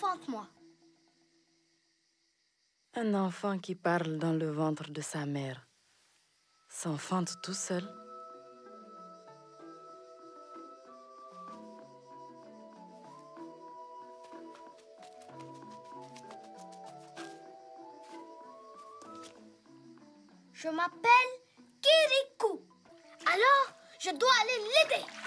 Enfante-moi. Un enfant qui parle dans le ventre de sa mère s'enfante tout seul. Je m'appelle Kirikou. Alors, je dois aller l'aider.